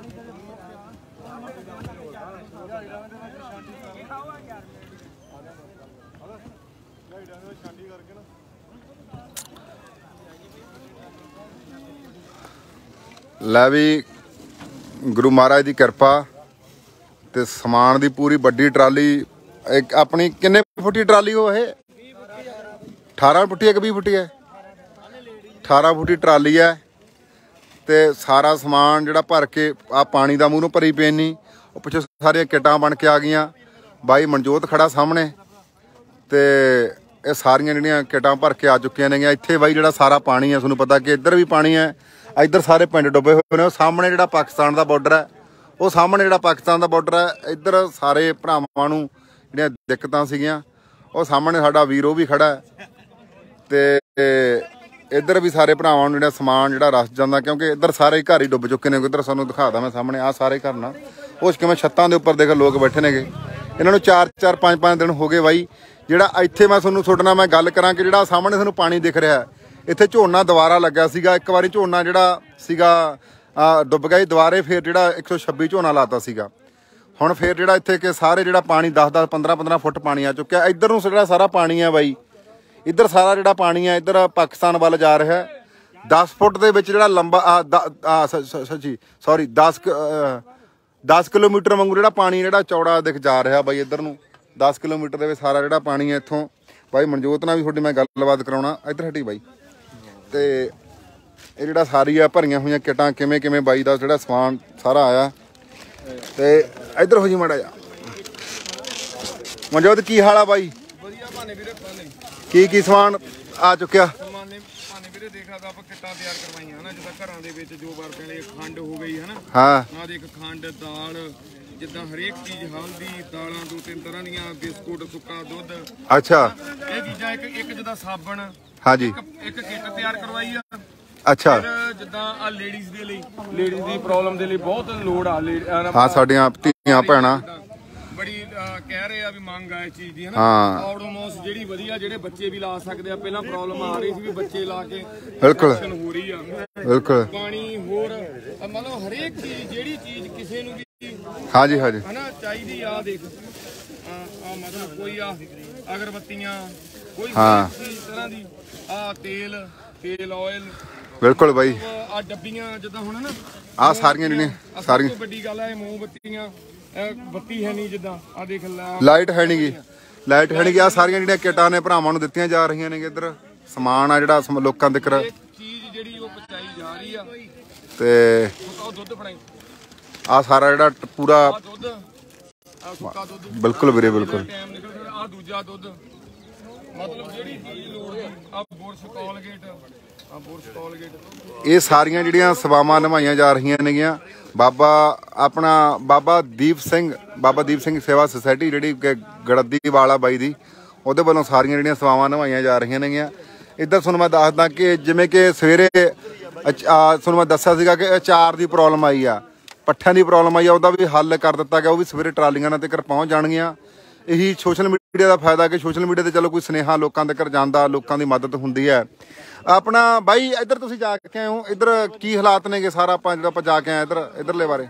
लै भी गुरु महाराज की कृपा ते समान की पूरी बड़ी ट्राली एक अपनी किन्ने फुटी ट्राली वो है 18 फुटी है कि 20 फुटी है 18 फुटी ट्राली है ते सारा समान जिहड़ा भर के आ पानी का मूहरों भरी पेनी पिछों सारिया किटां बन के आ गई। बाई मनजोत खड़ा सामने ते ये सारिया जिहड़ियां किटां भर के आ चुकियां ने। इत्थे बाई जिहड़ा सारा पानी है तुहानूं पता कि इधर भी पानी है, इधर सारे पिंड डुबे हुए ने। सामने जिहड़ा पाकिस्तान का बॉर्डर है वो सामने जिहड़ा पाकिस्तान का बॉर्डर है इधर सारे भरावां नूं जिहड़ियां दिक्कतां सीगियां वो सामने साडा वीर वो भी खड़ा है ते इधर भी सारे भरावां नूं जिहड़ा समान जिहड़ा रस जांदा क्योंकि इधर सारे घर ही डुब चुके ने। इधर सानूं दिखादा मैं सामने आ सारे घर ना उस किवें छत्तां दे उपर देख लोग बैठे ने। इन्हां नूं 4-4 5-5 दिन हो गए बाई। जिहड़ा इत्थे मैं तुहानूं तुहाडे नाल मैं गल करां कि जिहड़ा सामने तुहानूं पानी दिख रहा है इत्थे झोना दुबारा लग्या सीगा। एक बारी झोना जिहड़ा सीगा डुब गया दुबारे फिर जिहड़ा 126 झोना लाता सीगा। हुण फिर जिहड़ा इत्थे कि सारे जिहड़ा पानी 10-10 15-15 फुट पानी आ चुक्या। इधर नूं जिहड़ा सारा पानी है बाई इधर सारा जिहड़ा पानी है इधर पाकिस्तान वाल जा रहा है। 10 फुट दे विच जिहड़ा लंबा सच्ची सॉरी 10 किलोमीटर वांगू जिहड़ा पानी जिहड़ा चौड़ा दिख जा रहा बाई। इधर नूं 10 किलोमीटर दे विच सारा जिहड़ा पानी है इत्थों बाई मनजोत नाल भी तुहाडी मैं गलबात कराउणा। इधर हटी बाई ते ये जिहड़ा सारी आ भरियां होईयां किटां किवें किवें बाई दा जिहड़ा समान सारा आया ते इधर हो जी माड़ा जा मनजोत की हाल आ बाई? की समान आ चुकिया? अच्छा हाँ जी अच्छा लेडीज़ दी प्रॉब्लम दे लई बहुत लोड़ आ। हाँ साडियां धीआं भैणां बड़ी कह रहे हैं भी मांग है इस चीज़ की है ना। ऑडोमोस ਜਿਹੜੀ ਵਧੀਆ ਜਿਹੜੇ ਬੱਚੇ ਵੀ ਲਾ ਸਕਦੇ ਆ। ਪਹਿਲਾਂ ਪ੍ਰੋਬਲਮ ਆ ਰਹੀ ਸੀ ਵੀ ਬੱਚੇ ਲਾ ਕੇ ਬਿਲਕੁਲ ਹੋ ਰਹੀ ਆ ਬਿਲਕੁਲ ਪਾਣੀ ਹੋਰ ਮਤਲਬ ਹਰੇਕ ਚੀਜ਼ ਜਿਹੜੀ ਚੀਜ਼ ਕਿਸੇ ਨੂੰ ਵੀ ਹਾਂਜੀ ਹਾਂਜੀ ਹੈ ਨਾ ਚਾਹੀਦੀ ਆ। ਦੇਖ ਆ ਮਤਲਬ ਕੋਈ ਆ ਅਗਰਬੱਤੀਆਂ ਕੋਈ ਚੀਜ਼ ਤਰ੍ਹਾਂ ਦੀ ਆ ਤੇਲ ਆਇਲ ਬਿਲਕੁਲ ਬਾਈ ਆ ਡੱਬੀਆਂ ਜਿੱਦਾਂ ਹੁਣ ਨਾ ਆ ਸਾਰੀਆਂ ਜਿਹੜੀਆਂ ਸਾਰੀਆਂ ਵੱਡੀ ਗੱਲ ਹੈ ਮੋਮਬੱਤੀਆਂ ਬੱਤੀ ਹੈ ਨਹੀਂ ਜਿੱਦਾਂ ਆ ਦੇਖ ਲਾਈਟ ਹੈ ਨਹੀਂ ਗੀ ਲਾਈਟ ਹੈ ਨਹੀਂ ਗੀ। ਆ ਸਾਰੀਆਂ ਜਿਹੜੀਆਂ ਕਿਟਾਂ ਨੇ ਭਰਾਵਾਂ ਨੂੰ ਦਿੱਤੀਆਂ ਜਾ ਰਹੀਆਂ ਨੇ। ਇੱਧਰ ਸਮਾਨ ਆ ਜਿਹੜਾ ਲੋਕਾਂ ਦੇ ਕਰ ਚੀਜ਼ ਜਿਹੜੀ ਉਹ ਪਹੁੰਚਾਈ ਜਾ ਰਹੀ ਆ ਤੇ ਦੁੱਧ ਫੜਾਈ ਆ ਸਾਰਾ ਜਿਹੜਾ ਪੂਰਾ ਦੁੱਧ ਆ ਸੁੱਕਾ ਦੁੱਧ ਬਿਲਕੁਲ ਵੀਰੇ ਬਿਲਕੁਲ ਆ ਦੂਜਾ ਦੁੱਧ ਮਤਲਬ ਜਿਹੜੀ ਚੀਜ਼ ਲੋੜ ਆ ਬੁਰਸ਼ ਕੋਲਗੇਟ ਆ ਬੁਰਸ਼ ਕੋਲਗੇਟ ਇਹ ਸਾਰੀਆਂ ਜਿਹੜੀਆਂ ਸੇਵਾਵਾਂ ਨਿਭਾਈਆਂ ਜਾ ਰਹੀਆਂ ਨੇਗੀਆਂ। ਬਾਬਾ ਆਪਣਾ ਬਾਬਾ ਦੀਪ ਸਿੰਘ ਸੇਵਾ ਸੁਸਾਇਟੀ ਜਿਹੜੀ ਗੜਦੀ ਵਾਲਾ ਬਾਈ ਦੀ ਉਹਦੇ ਵੱਲੋਂ ਸਾਰੀਆਂ ਜਿਹੜੀਆਂ ਸੇਵਾਵਾਂ ਨਿਭਾਈਆਂ ਜਾ ਰਹੀਆਂ ਨੇਗੀਆਂ। ਇੱਧਰ ਤੁਹਾਨੂੰ ਮੈਂ ਦੱਸਦਾ ਕਿ ਜਿਵੇਂ ਕਿ ਸਵੇਰੇ ਤੁਹਾਨੂੰ ਮੈਂ ਦੱਸਿਆ ਸੀਗਾ ਕਿ ਅਚਾਰ ਦੀ ਪ੍ਰੋਬਲਮ ਆਈ ਆ, ਪੱਠਿਆਂ ਦੀ ਪ੍ਰੋਬਲਮ ਆਈ ਆ, ਉਹਦਾ ਵੀ ਹੱਲ ਕਰ ਦਿੱਤਾ ਗਿਆ। ਉਹ ਵੀ ਸਵੇਰੇ ਟਰਾਲੀਆਂ ਨਾਲ ਤੱਕ ਪਹੁੰਚ ਜਾਣਗੀਆਂ। ਇਹੀ ਸੋਸ਼ਲ ਮੀਡੀਆ ਦਾ ਫਾਇਦਾ ਕਿ ਸੋਸ਼ਲ ਮੀਡੀਆ ਤੇ ਚਲੋ ਕੋਈ ਸੁਨੇਹਾ ਲੋਕਾਂ ਤੱਕ ਜਾਂਦਾ, ਲੋਕਾਂ ਦੀ ਮਦਦ ਹੁੰਦੀ ਹੈ। ਆਪਣਾ ਬਾਈ ਇੱਧਰ ਤੁਸੀਂ ਜਾ ਕੇ ਆਏ ਹੋ, ਇੱਧਰ ਕੀ ਹਾਲਾਤ ਨੇਗੇ ਸਾਰਾ ਆਪਾਂ ਜਿਹੜਾ ਆਪਾਂ ਜਾ ਕੇ ਆਏ ਇੱਧਰਲੇ ਬਾਰੇ?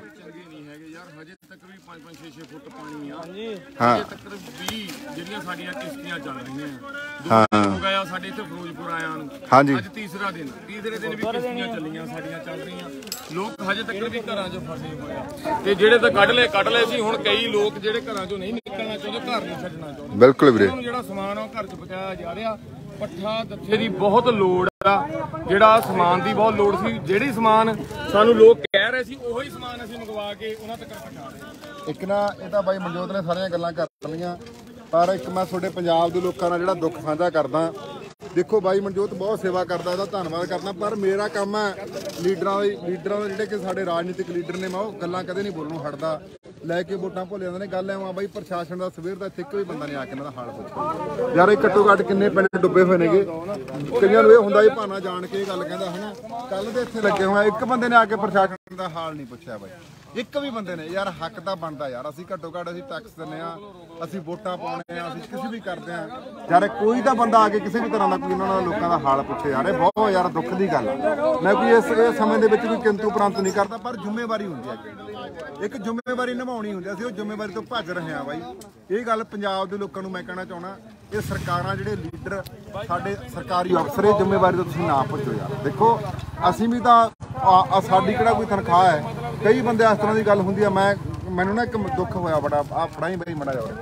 ਹਜੇ ਤੱਕ ਵੀ 5-5 6-6 ਫੁੱਟ ਪਾਣੀ ਆ। ਹਾਂ ਹਜੇ ਤੱਕ ਵੀ ਜਿਹੜੀਆਂ ਸਾਡੀਆਂ ਕਿਸ਼ਤੀਆਂ ਚੱਲ ਰਹੀਆਂ ਆ। ਹੋ ਗਿਆ ਸਾਡੇ ਇੱਥੇ ਫਿਰੋਜ਼ਪੁਰ ਆਇਆਂ ਨੂੰ। ਹਾਂਜੀ ਅੱਜ ਤੀਸਰੇ ਦਿਨ ਵੀ ਕਿਸ਼ਤੀਆਂ ਚੱਲੀਆਂ ਸਾਡੀਆਂ ਚੱਲ ਰਹੀਆਂ। ਲੋਕ ਹਜੇ ਤੱਕ ਵੀ ਘਰਾਂ 'ਚ ਫਸੇ ਹੋਏ ਆ ਤੇ ਜਿਹੜੇ ਤਾਂ ਕੱਢ ਲਏ ਸੀ। ਹੁਣ ਕਈ ਲੋਕ ਜਿਹੜੇ ਘਰਾਂ 'ਚੋਂ ਨਹੀਂ ਨਿਕਲਣਾ ਚਾਹੁੰਦੇ, ਘਰ ਨਹੀਂ ਛੱਡਣਾ ਚਾਹੁੰਦੇ। ਬਿਲਕੁਲ ਵੀਰੇ ਜਿਹੜਾ ਸਮਾਨ ਆ ਘਰ 'ਚ ਪਹੁੰਚਾਇਆ ਜਾ ਰਿਹਾ। ਪੱਠਾ ਦੱਥੇ ਦੀ ਬਹੁਤ ਲੋੜ ਆ, ਜਿਹੜਾ ਸਮਾਨ ਦੀ ਬਹੁਤ ਲੋੜ ਸੀ। ਜਿਹੜੀ ਸਮਾਨ ਸਾਨੂੰ ਲੋਕ ਕਹਿ ਰਹੇ ਸੀ ਉਹੀ ਸਮਾਨ ਅਸੀਂ ਮੰਗਵਾ ਕੇ ਉਹਨਾਂ ਤੱਕ ਪਹੁੰਚਾ ਰਹੇ। ਇੱਕ ਨਾ ਇਹ ਤਾਂ ਬਾਈ ਮਨਜੋਤ ਨੇ ਸਾਰੀਆਂ ਗੱਲਾਂ ਕਰ ਲਈਆਂ, ਪਰ ਇੱਕ ਮੈਂ ਤੁਹਾਡੇ ਪੰਜਾਬ ਦੇ ਲੋਕਾਂ ਨਾਲ ਜਿਹੜਾ ਦੁੱਖ ਸਾਂਝਾ ਕਰਦਾ। ਦੇਖੋ ਬਾਈ ਮਨਜੋਤ ਬਹੁਤ ਸੇਵਾ ਕਰਦਾ, ਇਹਦਾ ਧੰਨਵਾਦ ਕਰਦਾ, ਪਰ ਮੇਰਾ ਕੰਮ ਹੈ ਲੀਡਰਾਂ ਦੇ ਜਿਹੜੇ ਕਿ ਸਾਡੇ ਰਾਜਨੀਤਿਕ ਲੀਡਰ ਨੇ, ਮੈਂ ਉਹ ਗੱਲਾਂ ਕਦੇ ਨਹੀਂ ਬੋਲਣੋਂ ਹਟਦਾ ਲੈ ਕੇ ਵੋਟਾਂ ਭੁੱਲ ਜਾਂਦੇ ਨੇ। ਗੱਲ ਐਵੇਂ ਬਾਈ ਪ੍ਰਸ਼ਾਸਨ ਦਾ ਸਵੇਰ ਦਾ ਇੱਥੇ ਇੱਕ ਵੀ ਬੰਦਾ ਨਹੀਂ ਆ ਕੇ ਇਹਨਾਂ ਦਾ ਹਾਲ ਪੁੱਛਿਆ ਯਾਰ। ਇਹ ਘੱਟੋ ਘੱਟ ਕਿੰਨੇ ਪਿੰਡ ਡੁੱਬੇ ਹੋਏ ਨੇਗੇ। ਕਈਆਂ ਨੂੰ ਇਹ ਹੁੰਦਾ ਇਹ ਭਾਨਾ ਜਾਣ ਕੇ ਇਹ ਗੱਲ ਕਹਿੰਦਾ ਹਨਾ। ਕੱਲ ਦੇ ਇੱਥੇ ਲੱਗੇ ਹੋਏ ਇੱਕ ਬੰਦੇ ਨੇ ਆ ਕੇ ਪ੍ਰਸ਼ਾਸਨ ਦਾ ਹਾਲ ਨਹੀਂ ਪੁੱਛਿਆ ਬਾਈ, ਇੱਕ ਵੀ ਬੰਦੇ ਨੇ। ਯਾਰ ਹੱਕ ਤਾਂ ਬਣਦਾ ਯਾਰ, ਅਸੀਂ ਘੱਟੋ ਘੱਟ ਅਸੀਂ ਟੈਕਸ ਦਿੰਦੇ ਆ, ਅਸੀਂ ਵੋਟਾਂ ਪਾਉਣੇ ਆ, ਅਸੀਂ ਕੁਝ ਵੀ ਕਰਦੇ ਆ ਯਾਰ। ਕੋਈ ਤਾਂ ਬੰਦਾ ਆ ਕੇ ਕਿਸੇ ਵੀ ਤਰ੍ਹਾਂ ਦਾ ਕੋਈ ਇਹਨਾਂ ਦਾ ਲੋਕਾਂ ਦਾ ਹਾਲ ਪੁੱਛੇ ਯਾਰ। ਇਹ ਬਹੁਤ ਯਾਰ ਦੁੱਖ ਦੀ ਗੱਲ ਆ। ਮੈਂ ਕੋਈ ਇਸ ਸਮੇਂ ਦੇ ਵਿੱਚ ਕੋਈ ਕਿੰਤੂ ਪ੍ਰੰਤ ਨਹੀਂ ਕਰਦਾ, ਪਰ ਜ਼ਿੰਮੇਵਾਰੀ ਹੁੰਦੀ ਹੈ ਇੱਕ ਜ਼ਿੰਮੇਵਾਰੀ ਨਿਭਾਉਣੀ ਹੁੰਦੀ। ਅਸੀਂ ਉਹ ਜ਼ਿੰਮੇਵਾਰੀ ਤੋਂ ਭੱਜ ਰਹੇ ਹਾਂ ਬਾਈ। ਇਹ ਗੱਲ ਪੰਜਾਬ ਦੇ ਲੋਕਾਂ ਨੂੰ ਮੈਂ ਕਹਿਣਾ ਚਾਹੁੰਦਾ, ਇਹ ਸਰਕਾਰਾਂ ਜਿਹੜੇ ਲੀਡਰ ਸਾਡੇ ਸਰਕਾਰੀ ਅਫਸਰ ਇਹ ਜ਼ਿੰਮੇਵਾਰੀ ਤੋਂ ਤੁਸੀਂ ਨਾ ਭੱਜੋ ਯਾਰ। ਦੇਖੋ ਅਸੀਂ ਵੀ ਤਾਂ ਸਾਡੀ ਕਿਹੜਾ ਕੋਈ ਤਨਖਾਹ ਹੈ। ਕਈ ਬੰਦੇ ਇਸ ਤਰ੍ਹਾਂ ਦੀ ਗੱਲ ਹੁੰਦੀ ਆ। ਮੈਨੂੰ ਨਾ ਇੱਕ ਦੁੱਖ ਹੋਇਆ ਬੜਾ, ਆ ਫੜਾਈ ਬਾਈ ਮੜਾ ਜਾ।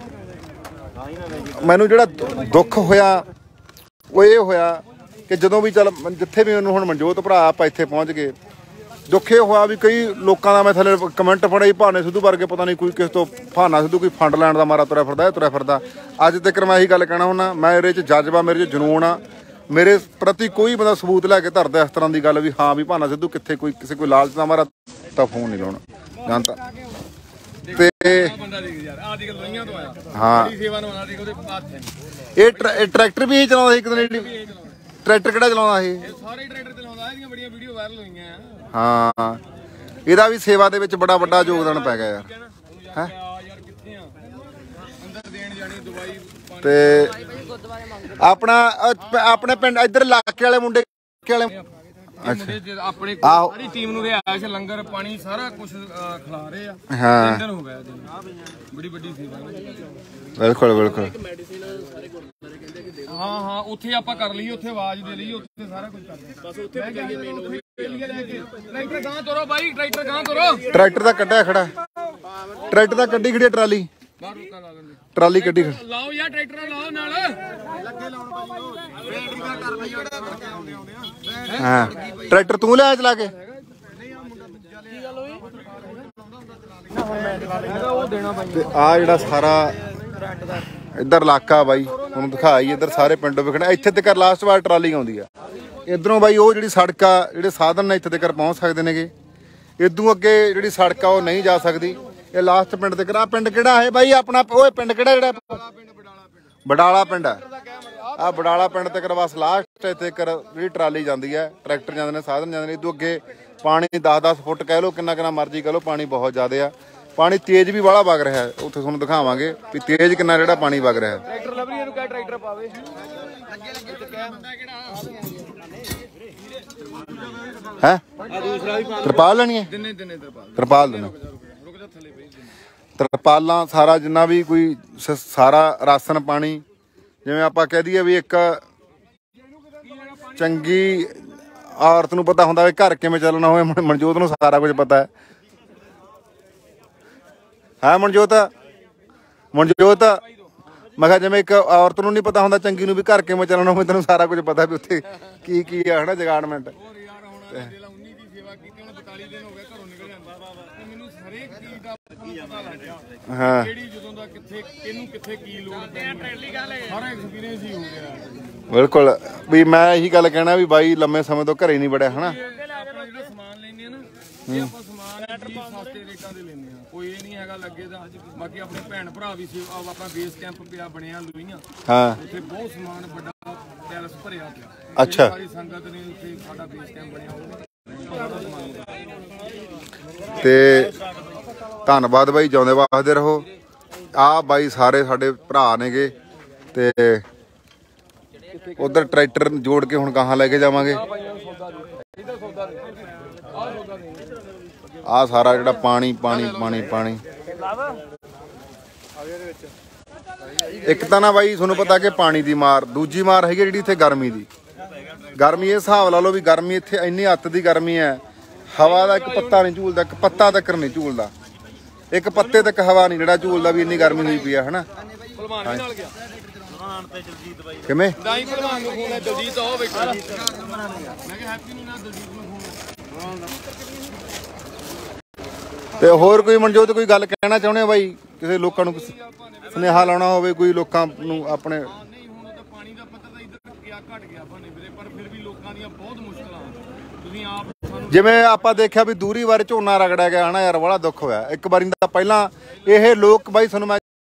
ਮੈਨੂੰ ਜਿਹੜਾ ਦੁੱਖ ਹੋਇਆ ਉਹ ਇਹ ਹੋਇਆ ਕਿ ਜਦੋਂ ਵੀ ਚੱਲ ਜਿੱਥੇ ਵੀ ਮੈਨੂੰ ਹੁਣ ਮਨਜੋਤ ਭਰਾ ਆਪਾਂ ਇੱਥੇ ਪਹੁੰਚ ਗਏ, ਦੁੱਖ ਇਹ ਹੋਇਆ ਵੀ ਕਈ ਲੋਕਾਂ ਦਾ ਮੈਂ ਥੱਲੇ ਕਮੈਂਟ ਪੜ੍ਹੇ ਭਾਨੇ ਸਿੱਧੂ ਵਰਗੇ ਪਤਾ ਨਹੀਂ ਕੋਈ ਕਿਸ ਤੋਂ ਭਾਨਾ ਸਿੱਧੂ ਕੋਈ ਫੰਡ ਲੈਣ ਦਾ ਮਾਰਾ ਤੁਰਿਆ ਫਿਰਦਾ। ਅੱਜ ਤੱਕ ਮੈਂ ਇਹੀ ਗੱਲ ਕਹਿਣਾ ਹੁੰਦਾ, ਮੈਂ ਇਹਦੇ 'ਚ ਜਜ਼ਬਾ, ਮੇਰੇ 'ਚ ਜਨੂਨ ਆ। ਮੇਰੇ ਪ੍ਰਤੀ ਕੋਈ ਬੰਦਾ ਸਬੂਤ ਲੈ ਕੇ ਧਰਦਾ ਇਸ ਤਰ੍ਹਾਂ ਦੀ ਗੱਲ ਵੀ ਹਾਂ ਵੀ ਭਾਨਾ ਸਿੱਧੂ ਕਿੱਥੇ ਕੋਈ ਕਿਸੇ ਕੋਈ ਲਾਲਚ ਦਾ ਮਾਰਾ ਤਾਂ ਫੋਨ ਨਹੀਂ ਲਾਉਣਾ ਜਾਣਦਾ। ਤੇ ਹਾਂ ਇਹ ਟਰੈਕਟਰ ਵੀ ਚਲਾਉਂਦਾ ਸੀ ਕਿਤੇ। ਟਰੈਕਟਰ ਕਿਹੜਾ ਚਲਾਉਂਦਾ ਸੀ? ਸਾਰੇ ਟਰੈਕਟਰ ਚਲਾਉਂਦਾ, ਇਹਦੀਆਂ ਬੜੀਆਂ ਵੀਡੀਓ ਵਾਇਰਲ ਹੋਈਆਂ। ਹਾਂ ਇਹਦਾ ਵੀ ਸੇਵਾ ਦੇ ਵਿੱਚ ਬੜਾ ਵੱਡਾ ਯੋਗਦਾਨ ਪੈ ਗਿਆ ਯਾਰ। ਹੈ ਤੇ ਆਪਣੇ ਪਿੰਡ ਇੱਧਰ ਇਲਾਕੇ ਵਾਲੇ ਮੁੰਡੇ ਵਾਲੇ ਆਪਣੀ ਸਾਰੀ ਟੀਮ ਨੂੰ ਰਿਹਾਇਸ਼, ਲੰਗਰ ਪਾਣੀ ਸਾਰਾ ਕੁਝ ਖਿਲਾ ਰਹੇ ਆ। 3 ਦਿਨ ਹੋ ਗਏ। ਬੜੀ ਵੱਡੀ ਸੇਵਾ। ਬਿਲਕੁਲ। ਹਾਂ ਉੱਥੇ ਆਪਾਂ ਕਰ ਲਈਏ, ਉੱਥੇ ਆਵਾਜ਼ ਦੇ ਲਈਏ, ਉੱਥੇ ਸਾਰਾ ਕੁਝ ਕਰ ਲਈਏ। ਬਸ ਉੱਥੇ ਟਰੈਕਟਰ ਗਾਂ ਤੋਰੋ ਬਾਈ, ਟਰੈਕਟਰ ਗਾਂ ਤੋਰੋ। ਟਰੈਕਟਰ ਦਾ ਕੱਢਿਆ ਖੜਾ, ਟਰੈਕਟਰ ਦਾ ਕੱਢੀ ਖੜੀ ਟਰਾਲੀ, ਟਰਾਲੀ ਕੱਢੀ ਲਾਓ ਯਾਰ, ਟਰੈਕਟਰ ਲਾਓ ਨਾਲ ਲੱਗੇ ਲਾਉਣ ਬਾਈ। ਹਾਂ ਟਰੈਕਟਰ ਤੂੰ ਲਿਆ ਚਲਾ ਕੇ? ਆ ਜਿਹੜਾ ਸਾਰਾ ਇੱਧਰ ਇਲਾਕਾ ਬਾਈ ਤੁਹਾਨੂੰ ਦਿਖਾਈ, ਇੱਧਰ ਸਾਰੇ ਪਿੰਡੋਂ ਵਿਖਣਾ। ਇੱਥੇ ਤੱਕ ਲਾਸਟ ਵਾਰ ਟਰਾਲੀ ਆਉਂਦੀ ਆ ਇੱਧਰੋਂ ਬਾਈ। ਉਹ ਜਿਹੜੀ ਸੜਕ ਆ, ਜਿਹੜੇ ਸਾਧਨ ਨੇ ਇੱਥੇ ਤੱਕ ਪਹੁੰਚ ਸਕਦੇ ਨੇਗੇ। ਇਦੋਂ ਅੱਗੇ ਜਿਹੜੀ ਸੜਕ ਆ ਉਹ ਨਹੀਂ ਜਾ ਸਕਦੀ। ਇਹ ਲਾਸਟ ਪਿੰਡ ਤੱਕ। ਆ ਪਿੰਡ ਕਿਹੜਾ ਹੈ ਬਾਈ ਆਪਣਾ? ਉਹ ਪਿੰਡ ਕਿਹੜਾ? ਜਿਹੜਾ ਬਡਾਲਾ ਪਿੰਡ ਆ। ਆ ਬਡਾਲਾ ਪਿੰਡ ਤੱਕ ਬਸ ਲਾਸਟ ਇੱਥੇ ਜਿਹੜੀ ਟਰਾਲੀ ਜਾਂਦੀ ਹੈ, ਟਰੈਕਟਰ ਜਾਂਦੇ ਨੇ, ਸਾਧਨ ਜਾਂਦੇ ਨੇ। ਇਦੋਂ ਅੱਗੇ ਪਾਣੀ 10-10 ਫੁੱਟ ਕਹਿ ਲਓ, ਕਿੰਨਾ ਮਰਜ਼ੀ ਕਹਿ ਲਓ, ਪਾਣੀ ਬਹੁਤ ਜ਼ਿਆਦਾ ਆ। ਪਾਣੀ ਤੇਜ਼ ਵੀ ਵਾਲਾ ਵਗ ਰਿਹਾ। ਉੱਥੇ ਤੁਹਾਨੂੰ ਦਿਖਾਵਾਂਗੇ ਵੀ ਤੇਜ਼ ਕਿੰਨਾ ਜਿਹੜਾ ਪਾਣੀ ਵਗ ਰਿਹਾ। ਟਰੈਕਟਰ ਲੱਭਰੀ ਇਹਨੂੰ ਕਹਿ ਟਰੈਕਟਰ ਪਾਵੇ। ਹੈ ਤਰਪਾਲ ਲੈਣੀ ਹੈ? ਤਰਪਾਲ ਦੇਣਾ। ਤਰਪਾਲਾਂ ਸਾਰਾ ਜਿੰਨਾ ਵੀ ਕੋਈ ਸਾਰਾ ਰਾਸ਼ਨ ਪਾਣੀ, ਜਿਵੇਂ ਆਪਾਂ ਕਹਿ ਦਈਏ ਵੀ ਇੱਕ ਚੰਗੀ ਔਰਤ ਨੂੰ ਪਤਾ ਹੁੰਦਾ ਵੀ ਘਰ ਕਿਵੇਂ ਚੱਲਣਾ ਹੋਵੇ। ਮਨਜੋਤ ਨੂੰ ਸਾਰਾ ਕੁਝ ਪਤਾ ਹੈ। ਹੈ ਮਨਜੋਤ ਮੈਂ ਕਿਹਾ ਜਿਵੇਂ ਇੱਕ ਔਰਤ ਨੂੰ ਨਹੀਂ ਪਤਾ ਹੁੰਦਾ ਚੰਗੀ ਨੂੰ ਵੀ ਘਰ ਕਿਵੇਂ ਚੱਲਣਾ ਹੋਵੇ, ਤੈਨੂੰ ਸਾਰਾ ਕੁਝ ਪਤਾ ਵੀ ਉੱਥੇ ਕੀ ਆ ਹਨਾ ਜਗਾੜਮੈਂਟ। ਹਾਂ ਬਿਲਕੁਲ ਵੀ ਮੈਂ ਇਹੀ ਗੱਲ ਕਹਿਣਾ ਵੀ ਬਾਈ ਲੰਮੇ ਸਮੇਂ ਤੋਂ ਘਰੇ ਨਹੀਂ ਵੜਿਆ ਹਨਾ। ਸਮਾਨ ਲੈਣੇ ਆ ਨਾ, ਇਹ ਆਪਾਂ ਸਮਾਨ ਸਸਤੇ ਰੇਟਾਂ ਦੇ ਲੈਣੇ ਆ, ਕੋਈ ਇਹ ਨਹੀਂ ਹੈਗਾ ਲੱਗੇ ਦਾ। ਬਾਕੀ ਆਪਣੇ ਭੈਣ ਭਰਾ ਵੀ ਆਪਣਾ ਬੇਸ ਕੈਂਪ ਪਿਆ ਬਣਿਆ ਲੋਹੀਆਂ। ਹਾਂ ਉੱਥੇ ਬਹੁਤ ਸਮਾਨ ਵੱਡਾ ਪੈਲਸ ਭਰਿਆ ਪਿਆ। ਅੱਛਾ ਸਾਰੀ ਸੰਗਤ ਨੇ ਉੱਥੇ ਸਾਡਾ ਬੇਸ ਕੈਂਪ ਬਣਿਆ ਹੋਇਆ। ਤੇ ਧੰਨਵਾਦ ਬਾਈ, ਜਿਉਂਦੇ ਵਸਦੇ ਰਹੋ। ਆ ਬਾਈ ਸਾਰੇ ਸਾਡੇ ਭਰਾ ਨੇਗੇ ਤੇ ਉਧਰ ਟਰੈਕਟਰ ਜੋੜ ਕੇ ਹੁਣ ਗਾਹਾਂ ਲੈ ਕੇ ਜਾਵਾਂਗੇ। ਆ ਸਾਰਾ ਜਿਹੜਾ ਪਾਣੀ ਇੱਕ ਤਾਂ ਨਾ ਬਾਈ ਤੁਹਾਨੂੰ ਪਤਾ ਕਿ ਪਾਣੀ ਦੀ ਮਾਰ, ਦੂਜੀ ਮਾਰ ਹੈਗੀ ਜਿਹੜੀ ਇੱਥੇ ਗਰਮੀ ਦੀ। ਗਰਮੀ ਇਹ ਹਿਸਾਬ ਲਾ ਲਓ ਵੀ ਗਰਮੀ ਇੱਥੇ ਇੰਨੀ ਅੱਤ ਦੀ ਗਰਮੀ ਹੈ, ਹਵਾ ਦਾ ਇੱਕ ਪੱਤਾ ਨਹੀਂ ਝੂਲਦਾ, ਇੱਕ ਪੱਤਾ ਤੱਕ ਨਹੀਂ ਝੂਲਦਾ, ਇੱਕ ਪੱਤੇ ਤੱਕ ਹਵਾ ਨਹੀਂ ਜਿਹੜਾ ਝੂਲਦਾ ਵੀ ਇੰਨੀ ਗਰਮੀ ਹੋਈ ਪਈ ਆ ਹਨਾ। ਕਿਵੇਂ ਤੇ ਹੋਰ ਕੋਈ ਮਨਜੋਤ ਕੋਈ ਗੱਲ ਕਹਿਣਾ ਚਾਹੁੰਦੇ ਹੋ ਬਾਈ? ਕਿਸੇ ਲੋਕਾਂ ਨੂੰ ਸੁਨੇਹਾ ਲਾਉਣਾ ਹੋਵੇ ਕੋਈ ਲੋਕਾਂ ਨੂੰ ਆਪਣੇ? ਨਹੀਂ ਹੁਣ ਤਾਂ ਪਾਣੀ ਦਾ ਪੱਧਰ ਤਾਂ ਇੱਧਰ ਘਟ ਗਿਆ ਭਾਨੇ ਵੀਰੇ, ਪਰ ਫਿਰ ਵੀ ਲੋਕਾਂ ਦੀਆਂ ਬਹੁਤ ਮੁਸ਼ਕਲਾਂ। ਤੁਸੀਂ ਆਪ ਜਿਵੇਂ ਆਪਾਂ ਦੇਖਿਆ ਵੀ ਦੂਰੀ ਵਾਰ ਝੋਨਾ ਰਗੜਿਆ ਗਿਆ ਹਨਾ ਯਾਰ, ਬੜਾ ਦੁੱਖ ਹੋਇਆ। ਇੱਕ ਵਾਰੀ ਦਾ ਪਹਿਲਾਂ ਇਹ ਲੋਕ ਬਾਈ ਤੁਹਾਨੂੰ ਮੈਂ